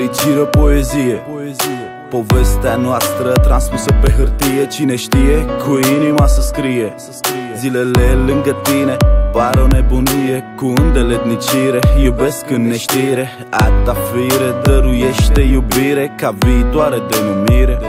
fericire, poezie. Povestea noastră transpusă pe hârtie. Cine știe, cu inima să scrie. Zilele lângă tine par o nebunie, cu îndeletnicire. Iubesc în neștire, a ta fire dăruiește iubire ca viitoare denumire.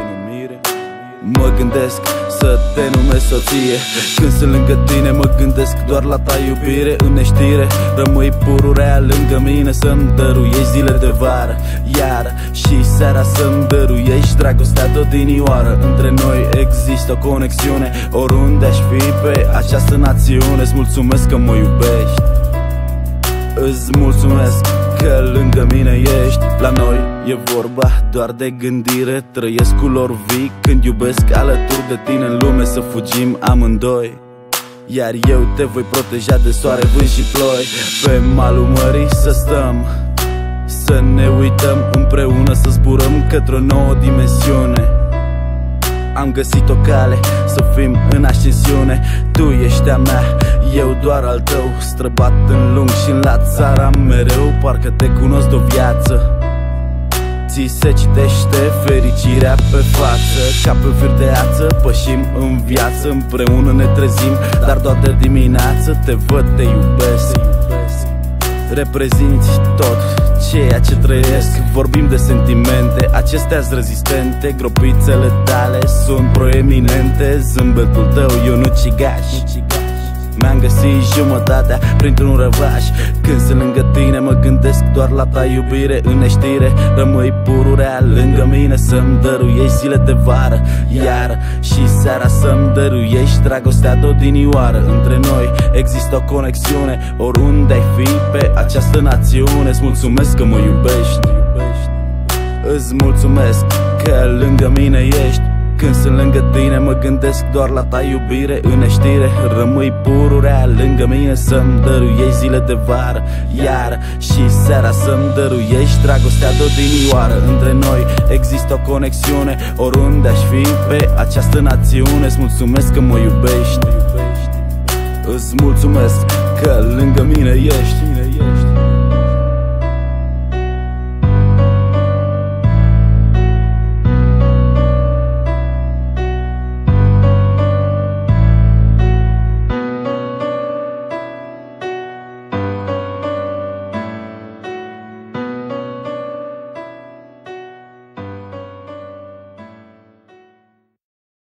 Mă gândesc să te numesc soție. Când sunt lângă tine mă gândesc doar la ta iubire. În neștire rămâi pururea lângă mine, să-mi dăruiești zile de vară, iară și seara să-mi dăruiești dragostea de odinioară. Între noi există o conexiune, oriunde aș fi pe această națiune. Îți mulțumesc că mă iubești, îți mulțumesc că lângă mine ești. La noi e vorba doar de gândire, trăiesc culori vii când iubesc alături de tine. În lume să fugim amândoi, iar eu te voi proteja de soare, vânt și ploi. Pe malul mării să stăm, să ne uităm împreună, să zburăm către o nouă dimensiune. Am găsit o cale să fim în ascensiune. Tu ești a mea, eu doar al tău. Străbat în lung și în lat țara mereu, parcă te cunosc de-o viață. Ți se citește fericirea pe față, ca pe fir de ață pășim în viață. Împreună ne trezim, dar doar de dimineață. Te văd, te iubesc, reprezinți tot ceea ce trăiesc. Vorbim de sentimente, acestea-s rezistente. Gropițele tale sunt proeminente, zâmbetul tău e un ucigaș. Mi-am găsit jumătatea printr-un răvaș. Când sunt lângă tine mă gândesc doar la ta iubire. În neștire rămâi pururea lângă mine, să-mi dăruiești zile de vară, iară și seara să-mi dăruiești dragostea de odinioară. Între noi există o conexiune, oriunde ai fi pe această națiune. Îți mulțumesc că mă iubești, îți mulțumesc că lângă mine ești. Când sunt lângă tine mă gândesc doar la ta iubire. În neștire rămâi pururea lângă mine, să-mi dăruiești zile de vară, iară și seara să-mi dăruiești dragostea de odinioară. Între noi există o conexiune, oriunde aș fi pe această națiune. Îți mulțumesc că mă iubești, îți mulțumesc că lângă mine ești.